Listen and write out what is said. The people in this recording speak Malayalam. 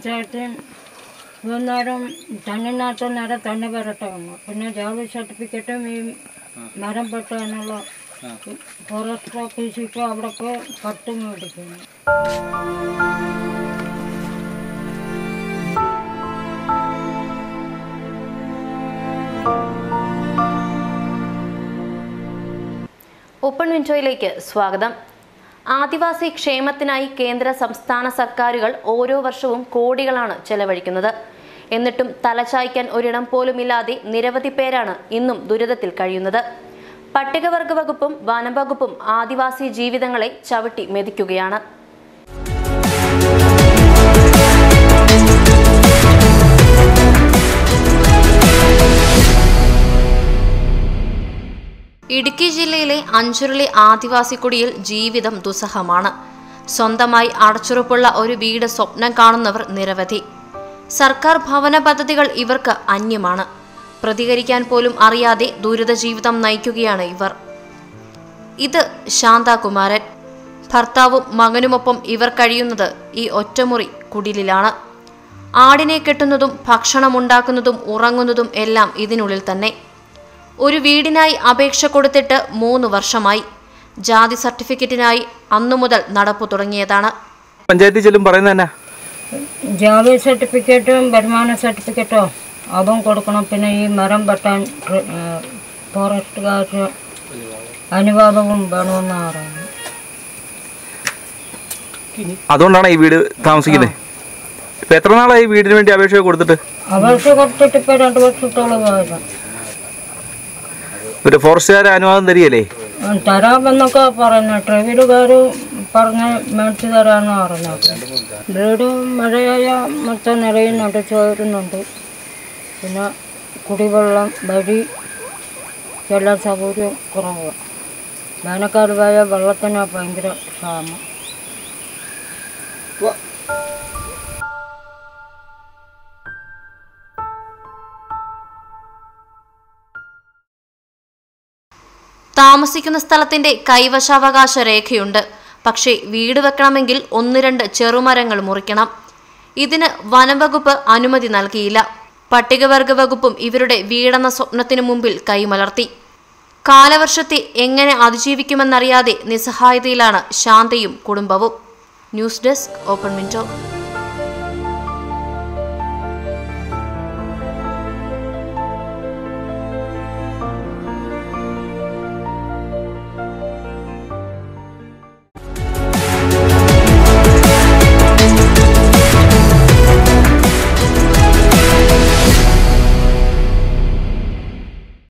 പഞ്ചായത്ത് നേരം തന്നിനകത്ത് നേരം തന്നെ വരട്ടെ വന്നു. പിന്നെ ജാതി സർട്ടിഫിക്കറ്റും ഈ മരം പെട്ടതിനുള്ള ഫോറസ്റ്റ് ഓഫീസിൽ അവിടൊക്കെ കട്ട് മേടിക്കുന്നു. ഓപ്പൺ വിൻഡോയിലേക്ക് സ്വാഗതം. ആദിവാസി ക്ഷേമത്തിനായി കേന്ദ്ര സംസ്ഥാന സർക്കാരുകൾ ഓരോ വർഷവും കോടികളാണ് ചെലവഴിക്കുന്നത്. എന്നിട്ടും തലചായ്ക്കാൻ ഒരിടം പോലുമില്ലാതെ നിരവധി പേരാണ് ഇന്നും ദുരിതത്തിൽ കഴിയുന്നത്. പട്ടികവർഗ വകുപ്പും വനം വകുപ്പും ആദിവാസി ജീവിതങ്ങളെ ചവിട്ടി മെതിക്കുകയാണ്. ഇടുക്കി ജില്ലയിലെ അഞ്ചുരുളി ആദിവാസി കുടിയിൽ ജീവിതം ദുസ്സഹമാണ്. സ്വന്തമായി അടച്ചുറപ്പുള്ള ഒരു വീട് സ്വപ്നം കാണുന്നവർ നിരവധി. സർക്കാർ ഭവന പദ്ധതികൾ ഇവർക്ക് അന്യമാണ്. പ്രതികരിക്കാൻ പോലും അറിയാതെ ദുരിത ജീവിതം നയിക്കുകയാണ് ഇവർ. ഇത് ശാന്താകുമാരൻ. ഭർത്താവും മകനുമൊപ്പം ഇവർ കഴിയുന്നത് ഈ ഒറ്റമുറി കുടിലിലാണ്. ആടിനെ കെട്ടുന്നതും ഭക്ഷണമുണ്ടാക്കുന്നതും ഉറങ്ങുന്നതും എല്ലാം ഇതിനുള്ളിൽ തന്നെ. ഒരു വീടിനായി അപേക്ഷ കൊടുത്തിട്ട് 3 വർഷമായി. ജാതി സർട്ടിഫിക്കറ്റിനായി അന്നു മുതൽ നടപ്പു തുടങ്ങിയതാണ്. പഞ്ചായത്തിൽ ചെല്ലും പറയുന്നത് ജാതി സർട്ടിഫിക്കറ്റും വരുമാന സർട്ടിഫിക്കറ്റോ അതും കൊടുക്കണം. പിന്നെ ഈ മരം വെട്ടാൻ ഫോറസ്റ്റുകാർക്ക് അനുവാദവും വേണമെന്ന് പറയുന്നു. അതുകൊണ്ടാണ് ഈ വീട് താമസിക്കുന്നത്. ഇപ്പൊ എത്ര നാളായി വീടിന് വേണ്ടി അപേക്ഷ കൊടുത്തിട്ട്? അപേക്ഷ കൊടുത്തിട്ട് ഇപ്പൊ 2 വർഷത്തോളം ആയത്. ഒരു ഫോറസ്റ്റുകാർ അനുവാദം തരികയല്ലേ? തരാമെന്നൊക്കെ പറയുന്നു. ട്രൈബലുകാർ പറഞ്ഞ് മേടിച്ചു തരാമെന്ന് പറഞ്ഞത്. വീട് മഴയായ മൊത്തം നിറയുന്നുണ്ട്, ചോരുന്നുണ്ട്. പിന്നെ കുടിവെള്ളം, വഴി, എല്ലാ സൗകര്യവും കുറവ്. വേനൽക്കാലമായ വെള്ളത്തിന് ഭയങ്കര ക്ഷാമം. താമസിക്കുന്ന സ്ഥലത്തിന്റെ കൈവശാവകാശ രേഖയുണ്ട്. പക്ഷേ വീട് വെക്കണമെങ്കിൽ 1-2 ചെറുമരങ്ങൾ മുറിക്കണം. ഇതിന് വനംവകുപ്പ് അനുമതി നൽകിയില്ല. പട്ടികവർഗ വകുപ്പും ഇവരുടെ വീടെന്ന സ്വപ്നത്തിനു മുമ്പിൽ കൈമലർത്തി. കാലവർഷത്തെ എങ്ങനെ അതിജീവിക്കുമെന്നറിയാതെ നിസ്സഹായതയിലാണ് ശാന്തയും കുടുംബവും. News desk, open window.